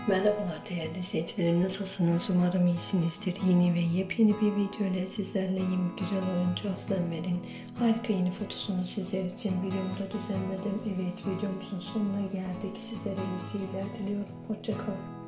Merhabalar değerli izleyicilerim, nasılsınız? Umarım iyisinizdir. Yeni ve yepyeni bir video ile sizlerleyim. Güzel oyuncu Aslı Enver'in harika yeni fotosunu sizler için videomda düzenledim. Evet, videomuzun sonuna geldik. Sizlere iyi seyirler diliyorum. Hoşça kalın.